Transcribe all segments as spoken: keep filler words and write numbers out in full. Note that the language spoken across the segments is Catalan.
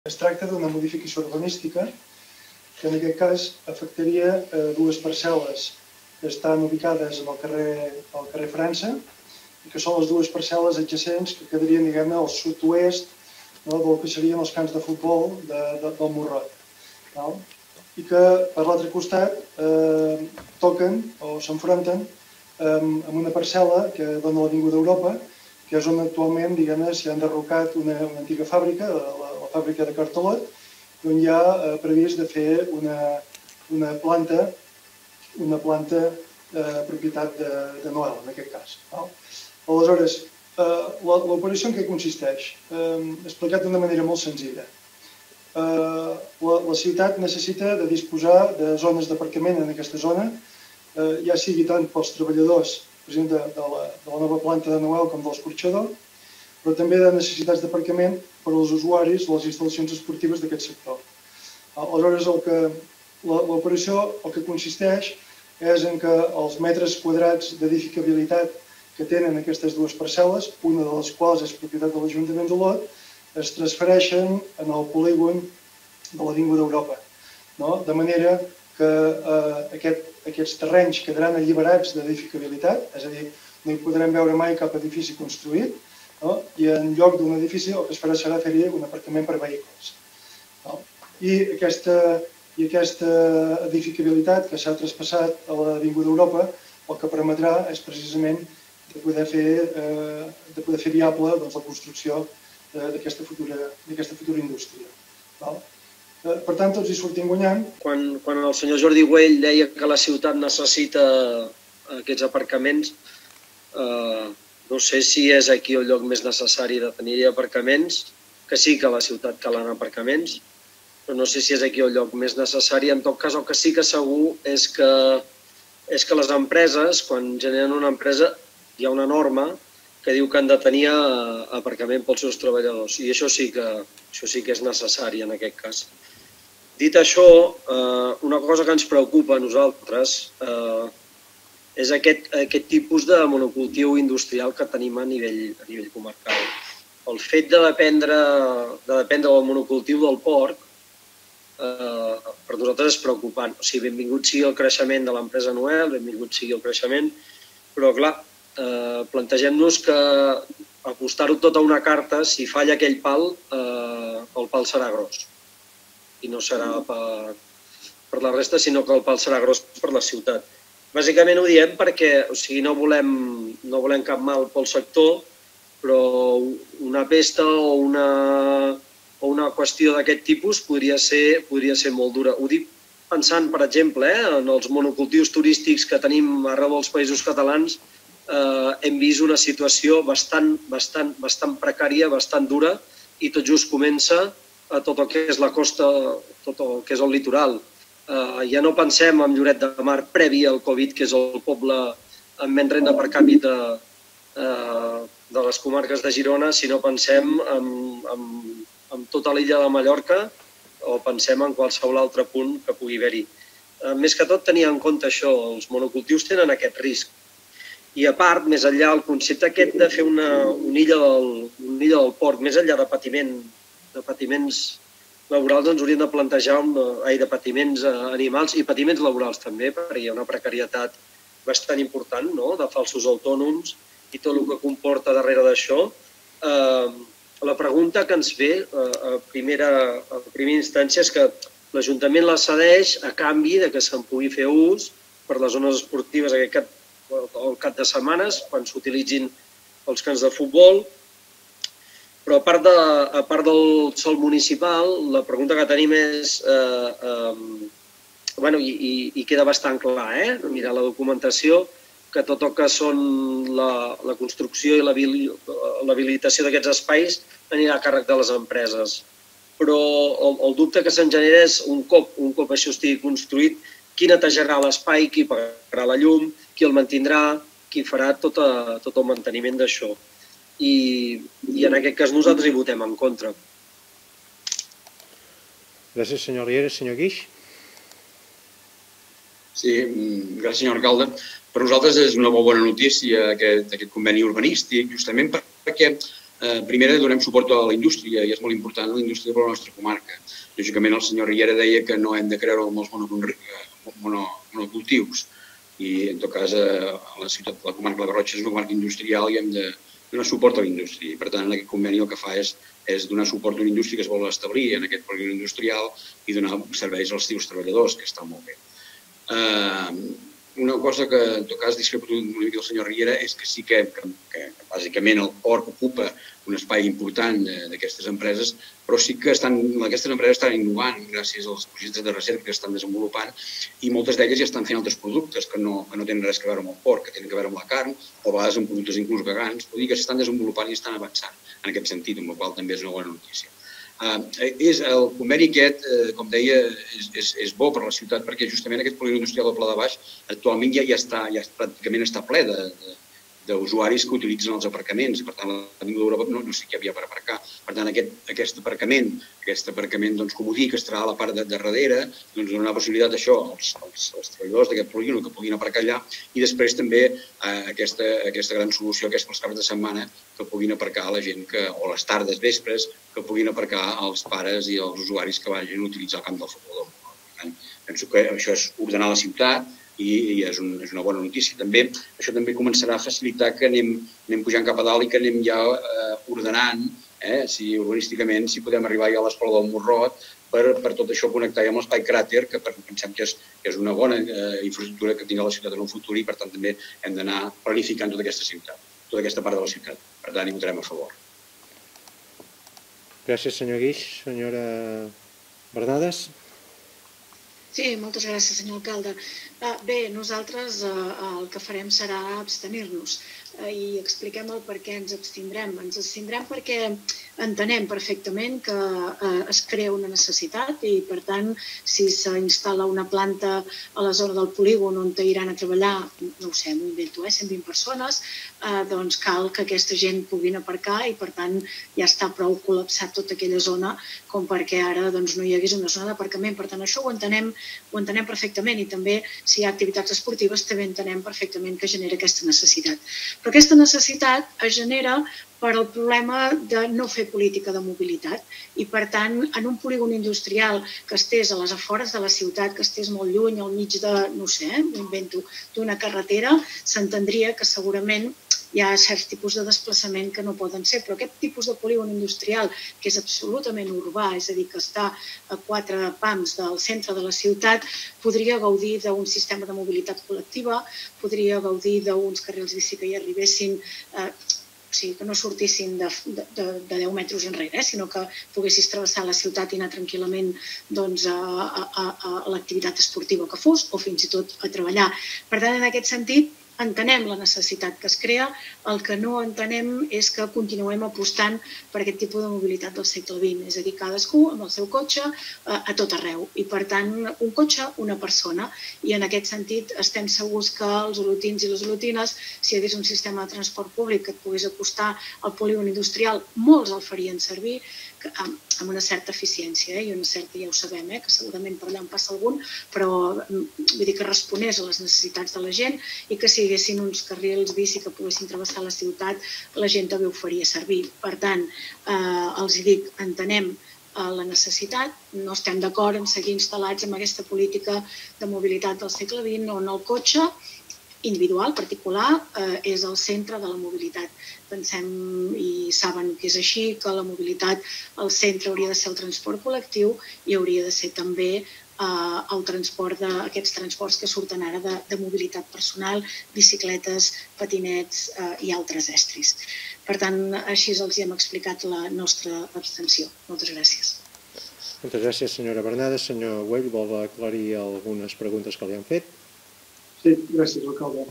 Es tracta d'una modificació urbanística que en aquest cas afectaria dues parcel·les que estan ubicades al carrer, al carrer França i que són les dues parcel·les adjacents que quedarien, diguem-ne, al sud-oest del que serien els camps de futbol de, de, del Morrot. No? I que per l'altre costat eh, toquen o s'enfronten eh, amb una parcel·la que dona l'Avinguda Europa, que és on actualment, diguem-ne, s'hi ha enderrocat una, una antiga fàbrica, la, la fàbrica de Cartolot, on hi ha eh, previst de fer una, una planta, una planta eh, propietat de, de Noel, en aquest cas. No? Aleshores, eh, l'operació en què consisteix? Eh, explicat d'una manera molt senzilla. Eh, la, la ciutat necessita de disposar de zones d'aparcament en aquesta zona, eh, ja sigui tant pels treballadors de, de, la, de la nova planta de Noel com de l'escorxador, però també de necessitats d'aparcament per als usuaris de les instal·lacions esportives d'aquest sector. Aleshores, l'operació el que consisteix és en que els metres quadrats d'edificabilitat que tenen aquestes dues parcel·les, una de les quals és propietat de l'Ajuntament d'Olot, es transfereixen en el polígon de l'Avinguda Europa. No? De manera que eh, aquest, aquests terrenys quedaran alliberats d'edificabilitat, és a dir, no hi podrem veure mai cap edifici construït, no? I en lloc d'un edifici el que es farà serà fer-hi un aparcament per vehicles. No? I, aquesta, I aquesta edificabilitat que s'ha traspassat a l'Avinguda Europa el que permetrà és precisament de poder fer, eh, de poder fer viable doncs, la construcció d'aquesta futura, d'aquesta futura indústria. Val? Per tant, tots hi sortim guanyant. Quan, quan el senyor Jordi Güell deia que la ciutat necessita aquests aparcaments, eh, no sé si és aquí el lloc més necessari de tenir aparcaments, que sí que a la ciutat calen aparcaments, però no sé si és aquí el lloc més necessari. En tot cas, el que sí que segur és que, és que les empreses, quan generen una empresa, hi ha una norma que diu que han de tenir aparcament pels seus treballadors, i això sí que, això sí que és necessari en aquest cas. Dit això, eh, una cosa que ens preocupa a nosaltres eh, és aquest, aquest tipus de monocultiu industrial que tenim a nivell, a nivell comarcal. El fet de dependre, de dependre del monocultiu del porc eh, per nosaltres és preocupant. O sigui, benvingut sigui el creixement de l'empresa Noel, benvingut sigui el creixement, però clar, eh, plantegem-nos que apostar-ho tot a una carta, si falla aquell pal, eh, el pal serà gros. I no serà per, per la resta, sinó que el pal serà gros per la ciutat. Bàsicament ho diem perquè o sigui, no, volem, no volem cap mal pel sector, però una pesta o una, o una qüestió d'aquest tipus podria ser, podria ser molt dura. Ho dic pensant, per exemple, eh, en els monocultius turístics que tenim arreu dels països catalans, eh, hem vist una situació bastant, bastant, bastant precària, bastant dura, i tot just comença a tot el que és la costa, tot el que és el litoral. Uh, ja no pensem en Lloret de Mar previ al Covid, que és el poble amb menys renda per càpita uh, de les comarques de Girona, sinó pensem en, en, en tota l'illa de Mallorca o pensem en qualsevol altre punt que pugui haver-hi. Uh, més que tot, tenir en compte això, els monocultius tenen aquest risc. I a part, més enllà, el concepte aquest de fer una, una, illa del, una illa del port, més enllà de patiment, de patiments laborals, ens hauríem de plantejar un, ai, de patiments animals i patiments laborals també, perquè hi ha una precarietat bastant important, no?, de falsos autònoms i tot el que comporta darrere d'això. Eh, la pregunta que ens ve eh, a, primera, a primera instància és que l'Ajuntament la cedeix a canvi de que se'n pugui fer ús per les zones esportives aquest cap, el cap de setmanes, quan s'utilitzin els camps de futbol. Però a part, de, a part del sòl municipal, la pregunta que tenim és, eh, eh, bueno, i, i, i queda bastant clar, eh? Mirar la documentació, que tot el que són la, la construcció i l'habilitació d'aquests espais anirà a càrrec de les empreses. Però el, el dubte que se'n genera és un cop, un cop això estigui construït, qui netejarà l'espai, qui pagarà la llum, qui el mantindrà, qui farà tot, a, tot el manteniment d'això. I, i en aquest cas nosaltres hi votem en contra. Gràcies, senyor Rieres. Senyor Guix? Sí, gràcies, senyor alcalde. Per nosaltres és una molt bona notícia aquest, aquest conveni urbanístic, justament perquè Primer, donem suport a la indústria i és molt important la indústria per a la nostra comarca. Lògicament, el senyor Riera deia que no hem de creure en els monocultius i, en tot cas, la ciutat, la comarca de la Garrotxa és una comarca industrial i hem de donar suport a la indústria. Per tant, en aquest conveni el que fa és és donar suport a una indústria que es vol establir en aquest polígon industrial i donar serveis als seus treballadors, que està molt bé. Una cosa que, en tot cas, discrepo una mica del senyor Riera és que sí que, bàsicament, el port ocupa un espai important d'aquestes empreses, però sí que aquestes empreses estan innovant gràcies als projectes de recerca que estan desenvolupant i moltes d'elles ja estan fent altres productes que no tenen res a veure amb el port, que tenen a veure amb la carn o a vegades amb productes inclús vegans. Vull dir que s'estan desenvolupant i estan avançant en aquest sentit, amb la qual també és una bona notícia. El conveni aquest, com deia, és bo per a la ciutat perquè justament aquest polígon industrial del Pla de Baix actualment ja pràcticament està ple d'usuaris que utilitzen els aparcaments. Per tant, l'Avinguda d'Europa no sé què havia per aparcar. Per tant, aquest aparcament, aquest aparcament comodí que estarà a la part de darrere, dona la possibilitat d'això als treballadors d'aquest polígon que puguin aparcar allà i després també aquesta gran solució que és pels caps de setmana que puguin aparcar la gent o les tardes, vespres, que puguin aparcar els pares i els usuaris que vagin a utilitzar el camp del futbol. Per tant, penso que això és ordenar la ciutat i és una bona notícia. També això també començarà a facilitar que anem pujant cap a dalt i que anem ja ordenant urbanísticament si podem arribar ja a l'Escola del Morrot per tot això connectar amb l'espai cràter, que pensem que és una bona infraestructura que tindrà la ciutat en un futur i per tant també hem d'anar planificant tota aquesta ciutat, tota aquesta part de la ciutat. Per tant, hi votarem a favor. Gràcies, senyor Guix. Senyora Bernades. Sí, moltes gràcies, senyor alcalde. Bé, nosaltres el que farem serà abstenir-nos i expliquem el per què ens abstindrem. Ens abstindrem perquè entenem perfectament que es crea una necessitat i, per tant, si s'instal·la una planta a la zona del polígon on iran a treballar, no ho sé, m'ho invento, cent vint persones, doncs cal que aquesta gent puguin aparcar i, per tant, ja està prou col·lapsat tota aquella zona com perquè ara no hi hagués una zona d'aparcament. Per tant, això ho entenem ho entenem perfectament i també si hi ha activitats esportives també entenem perfectament que genera aquesta necessitat. Però aquesta necessitat es genera per al problema de no fer política de mobilitat i, per tant, en un polígon industrial que estés a les afores de la ciutat, que estés molt lluny, al mig de, no sé, m'ho invento, d'una carretera, s'entendria que segurament hi ha certs tipus de desplaçament que no poden ser, però aquest tipus de polígon industrial, que és absolutament urbà, és a dir, que està a quatre pams del centre de la ciutat, podria gaudir d'un sistema de mobilitat col·lectiva, podria gaudir d'uns carrils bici que hi arribessin, o sigui, que no sortissin de deu metres enrere, sinó que poguessis travessar la ciutat i anar tranquil·lament a l'activitat esportiva que fos o fins i tot a treballar. Per tant, en aquest sentit, entenem la necessitat que es crea, el que no entenem és que continuem apostant per aquest tipus de mobilitat del segle vint, és a dir, cadascú amb el seu cotxe a tot arreu i, per tant, un cotxe, una persona. I en aquest sentit estem segurs que els olotins i les olotines, si hi hagués un sistema de transport públic que et pogués acostar al polígon industrial, molts el farien servir amb una certa eficiència i una certa, ja ho sabem, que segurament per allà en passa algun, però vull dir que responés a les necessitats de la gent i que si hi haguessin uns carrils bici que poguessin travessar la ciutat, la gent també ho faria servir. Per tant, els dic, entenem la necessitat, no estem d'acord en seguir instal·lats en aquesta política de mobilitat del segle vint on el cotxe individual, particular, és el centre de la mobilitat. Pensem i saben que és així, que la mobilitat al centre hauria de ser el transport col·lectiu i hauria de ser també el transport d'aquests transports que surten ara de mobilitat personal, bicicletes, patinets i altres estris. Per tant, així els hem explicat la nostra abstenció. Moltes gràcies. Moltes gràcies, senyora Bernades. Senyor Güell, vol aclarir algunes preguntes que li han fet? Sí, gràcies, alcalde.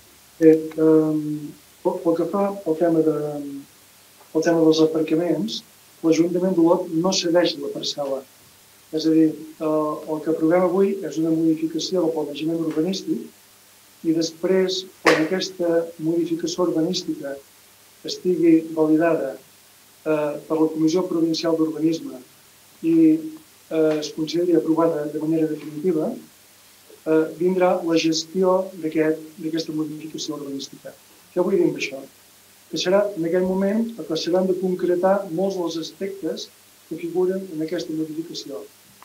Pel que fa al tema dels aparcaments, l'Ajuntament d'Olot no cedeix la parcel·la. És a dir, el que aprovem avui és una modificació del planejament urbanístic i després, quan aquesta modificació urbanística estigui validada per la Comissió Provincial d'Urbanisme i es consideri aprovada de manera definitiva, vindrà la gestió d'aquesta modificació urbanística. Què vull dir amb això? que serà en aquell moment que s'hauran de concretar molts dels aspectes que figuren en aquesta modificació.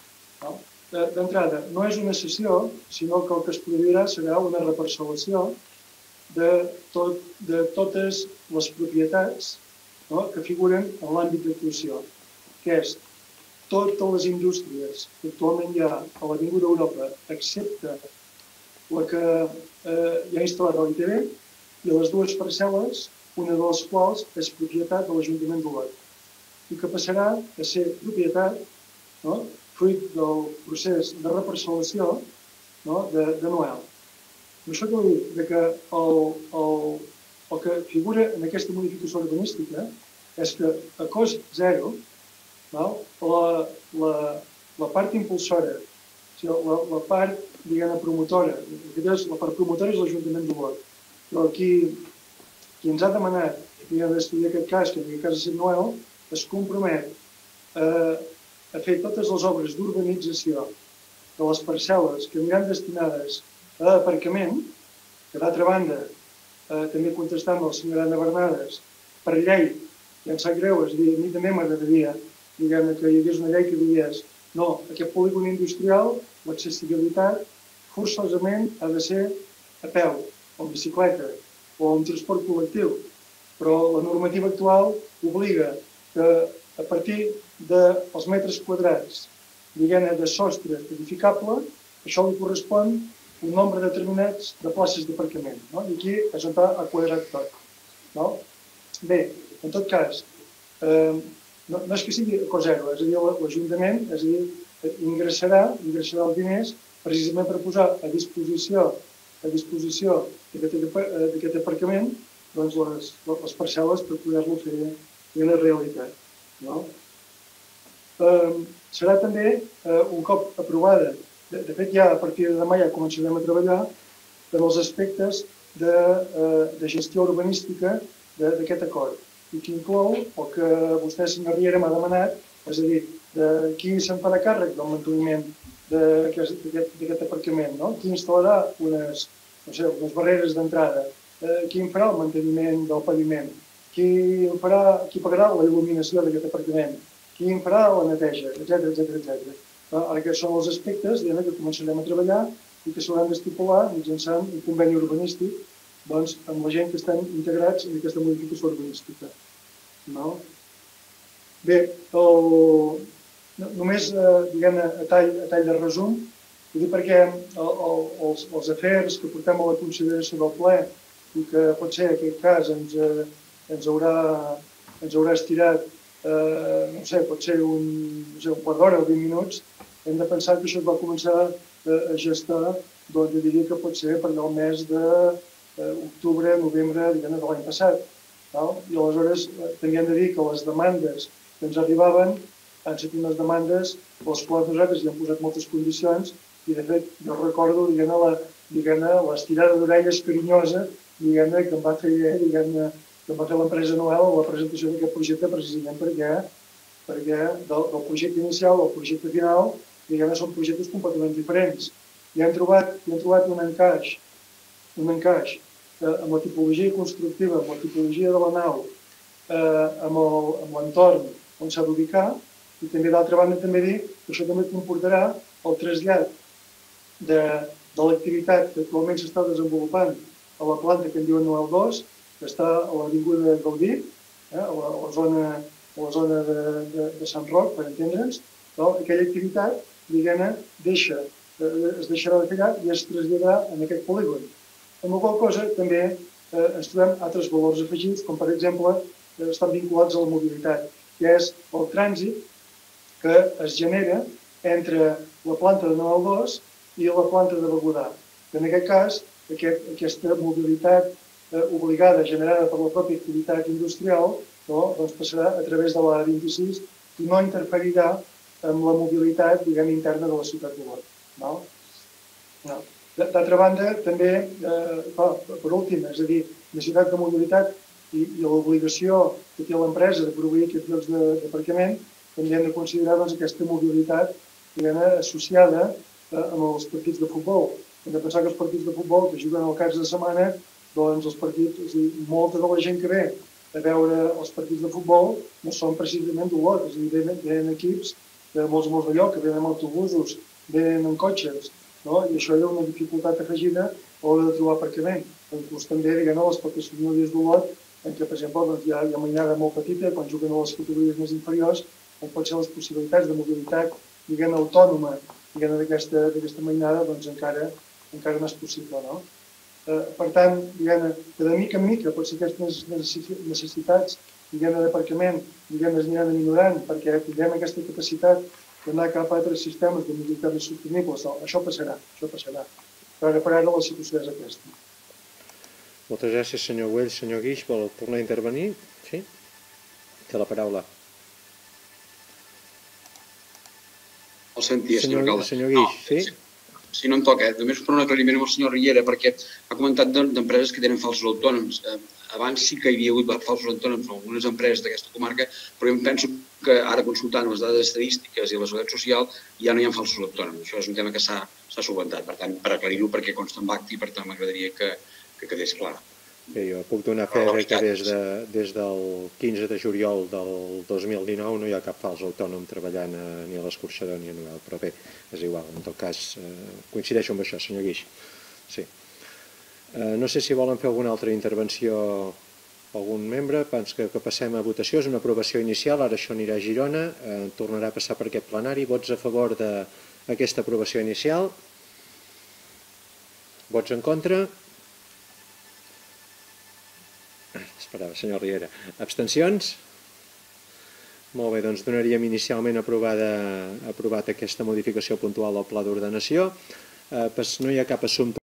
D'entrada, no és una cessió, sinó que el que es produirà serà una reparcel·lació de, tot, de totes les propietats, no?, que figuren en l'àmbit d'actuació, que és totes les indústries que actualment hi ha a l'Avinguda Europa, excepte la que eh, hi ha instal·lat a l'I T B, i les dues parcel·les, una de les quals és propietat de l'Ajuntament d'Olot, i que passarà a ser propietat, no?, fruit del procés de reparcel·lació, no?, de, de Noel. Això que vull dir, que el, el, el que figura en aquesta modificació urbanística és que a cost zero, no?, la, la, la part impulsora, o sigui, la, la part, diguem, promotora, la part promotora és l'Ajuntament d'Olot, però qui, qui ens ha demanat, diguem, d'estudiar aquest cas, que en aquest cas és Noel, es compromet a, a fer totes les obres d'urbanització de les parcel·les que aniran destinades a aparcament, que d'altra banda, eh, també contestant amb la senyora Anna Bernades, per llei, i em sap greu, és a dir, a mi també m'agradaria, diguem, que hi hagués una llei que digués no, aquest polígon industrial, l'accessibilitat, forçosament ha de ser a peu, o en bicicleta, o en transport col·lectiu, però la normativa actual obliga que a partir dels metres quadrats, diguem, de sostre edificable, això li correspon un nombre determinat de places d'aparcament, no? I aquí és on ha quadrat tot. No? Bé, en tot cas, eh, no, no és que sigui a cost zero, és a dir, l'Ajuntament, és a dir, ingressarà, ingressarà els diners precisament per posar a disposició a disposició d'aquest aparcament, doncs les, les parcel·les per poder-lo fer una realitat. No? Eh, serà també, eh, un cop aprovada, de, de fet ja a partir de demà ja començarem a treballar en els aspectes de, eh, de gestió urbanística d'aquest acord, i que inclou el que vostè, senyor Riera, m'ha demanat, és a dir, de qui se'n farà càrrec del manteniment d'aquest aparcament, no? Qui instal·larà unes, no sé, unes barreres d'entrada, eh, qui en farà el manteniment del paviment, qui, farà, qui pagarà la il·luminació d'aquest aparcament, qui en farà la neteja, etcètera, etcètera, etcètera. Ara aquests són els aspectes, diguem, que començarem a treballar i que s'hauran d'estipular mitjançant un conveni urbanístic, doncs, amb la gent que estan integrats en aquesta modificació urbanística. No? Bé, el, només, diguem, a tall, a tall de resum, vull dir perquè el, el, els, els afers que portem a la consideració del ple i que potser en aquest cas ens, ens, haurà, ens haurà estirat, eh, no sé, potser un, no sé, un quart d'hora o vint minuts, hem de pensar que això es va començar a, a gestar, doncs jo diria que pot ser per al mes d'octubre, novembre, diguem, de l'any passat. No? I aleshores també hem de dir que les demandes que ens arribaven han estat unes demandes per les quals nosaltres hi hem posat moltes condicions i, de fet, jo recordo, diguem, la, diguem, l'estirada d'orelles carinyosa, diguem, que em va fer, diguem, que em va fer l'empresa Noel a la presentació d'aquest projecte, precisament perquè, perquè del, del projecte inicial al projecte final, diguem, són projectes completament diferents. I hem trobat, hi hem trobat un encaix, un encaix eh, amb la tipologia constructiva, amb la tipologia de la nau, eh, amb l'entorn on s'ha d'ubicar, i també d'altra banda també dir que això també comportarà el trasllat de, de l'activitat que actualment s'està desenvolupant a la planta que en diuen Noel dos, que està a l'Avinguda Gaudí, eh, a, la, a la zona, a la zona de, de, de Sant Roc, per entendre'ns, però aquella activitat, diguem-ne, deixa, eh, es deixarà de fer allà i es traslladarà en aquest polígon. Amb la qual cosa també eh, ens trobem altres valors afegits, com per exemple eh, estan vinculats a la mobilitat, que és el trànsit que es genera entre la planta de Noel dos i la planta de Begudà. En aquest cas, aquest, aquesta mobilitat eh, obligada, generada per la pròpia activitat industrial, no, doncs passarà a través de l'A vint-i-sis i no interferirà amb la mobilitat, diguem, interna de la ciutat d'Olot. No? No. D'altra banda, també, eh, per últim, és a dir, necessitat de mobilitat i, i l'obligació que té l'empresa de proveir aquests llocs d'aparcament, també hem de considerar, doncs, aquesta mobilitat, diguem, associada eh, amb els partits de futbol. Hem de pensar que els partits de futbol que juguen al caps de setmana, doncs els partits, és a dir, molta de la gent que ve a veure els partits de futbol no són precisament d'Olot, és a dir, venen, venen equips de molts molts de lloc, que venen amb autobusos, venen en cotxes, no? I això hi ha una dificultat afegida a l'hora de trobar aparcament. Inclús també, diguem, a les poques famílies d'Olot, en què, per exemple, doncs, hi ha una mainada molt petita, quan juguen a les categories més inferiors, on pot ser les possibilitats de mobilitat, diguem, autònoma, diguem, d'aquesta mainada, doncs encara, encara no és possible, no? Eh, per tant, diguem, que de mica en mica potser aquestes necessitats, diguem, d'aparcament, diguem, es aniran aminorant, perquè tindrem aquesta capacitat d'anar cap a altres sistemes de mobilitat més sostenibles. Això passarà, això passarà. Però ara per ara la situació és aquesta. Moltes gràcies, senyor Güell. Senyor Guix, vol tornar a intervenir? Sí? Té la paraula. El sentia, senyor alcalde. Senyor Guix, sí? Si no em toca, només per un aclariment amb el senyor Riera, perquè ha comentat d'empreses que tenen falsos autònoms. Abans sí que hi havia hagut falsos autònoms en algunes empreses d'aquesta comarca, però jo penso que ara consultant les dades estadístiques i la seguretat social ja no hi ha falsos autònoms. Això és un tema que s'ha solventat. Per tant, per aclarir-ho, perquè consta en acta i per tant m'agradaria que que quedés clar. Bé, jo puc donar fe que des, de, des del quinze de juliol del dos mil dinou no hi ha cap fals autònom treballant a, ni a l'Escorxador ni a Novel, però bé, és igual, en tot cas eh, coincideixo amb això, senyor Guix. Sí. Eh, no sé si volen fer alguna altra intervenció algun membre, abans que, que passem a votació. És una aprovació inicial, ara això anirà a Girona, eh, tornarà a passar per aquest plenari. Vots a favor d'aquesta aprovació inicial? Vots en contra? Esperava, senyor Riera. Abstencions? Molt bé, doncs donaríem inicialment aprovada, aprovat aquesta modificació puntual del pla d'ordenació. Eh, no hi ha cap assumpte